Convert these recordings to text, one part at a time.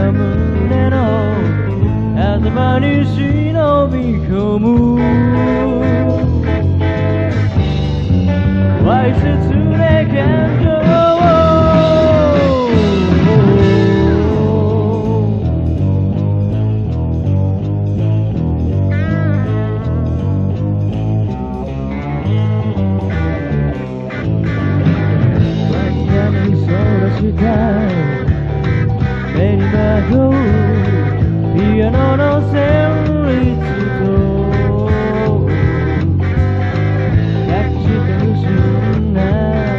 胸の頭に忍び込むわいせつな感情目に惑うピアノの旋律と隠して不審な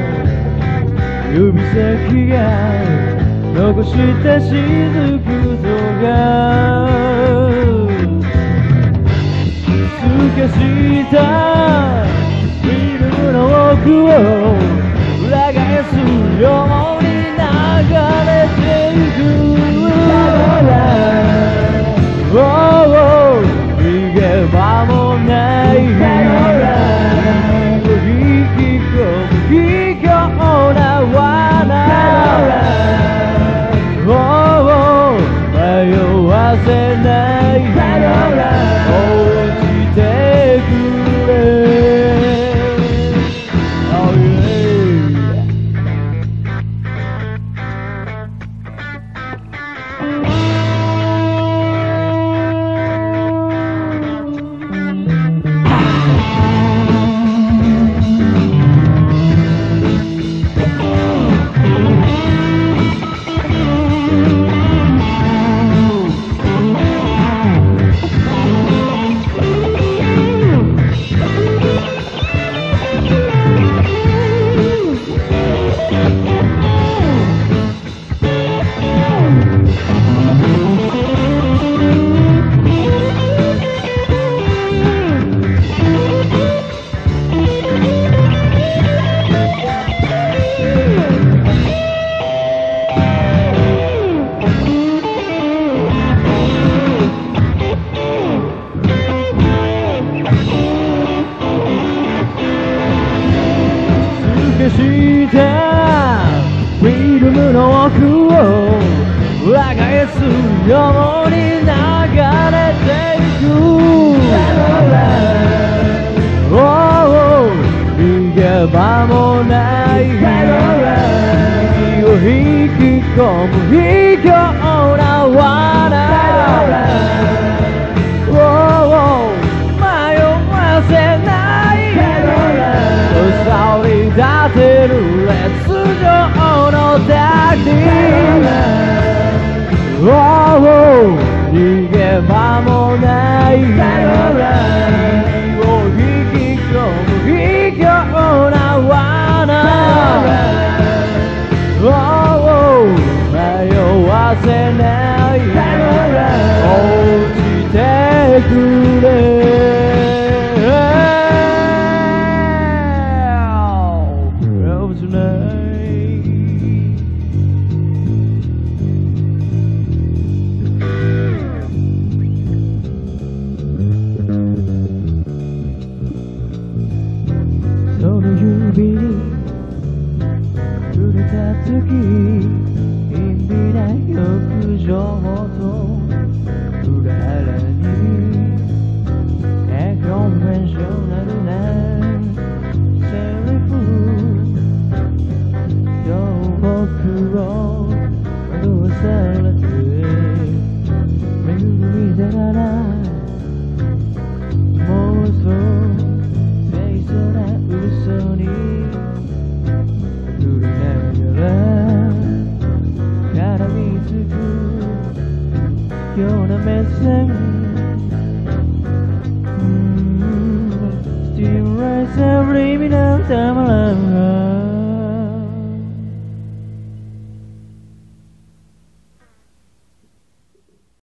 指先が残した雫とが透かしたフィルムの奥を裏返すように流れてゆく逃げ場もない引き込む卑怯な罠迷わせない落ちてくれしたフィルムの奥を裏返すように流れていく逃げ場もない息を引き込む卑怯な罠迷わせない触り立てる烈情のタクティ逃げ場もない息を引き込む卑怯な罠迷わせない落ちてくれその指に触れた時意味ない欲情と裏腹にコンベンショナルなセリフ今日僕を惑わされて目を見てなら妄想嘘に触れながら絡みつくような目線 Still rise every minute of time